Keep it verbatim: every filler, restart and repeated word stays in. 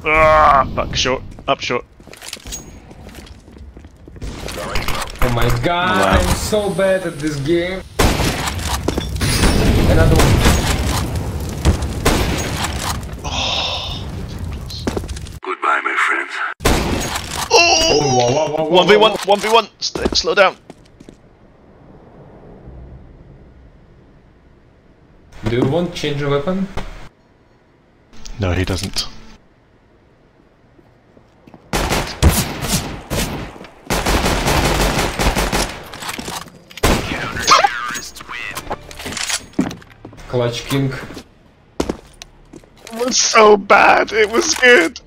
Ah, back short, up short. Oh my god, Wow. I'm so bad at this game. Another one. Oh. Goodbye, my friend. Oh! Whoa, whoa, whoa, whoa, one v one, whoa. one v one, Stay, slow down. Do you want to change your weapon? No, he doesn't. Clutch King. It was so bad, it was good.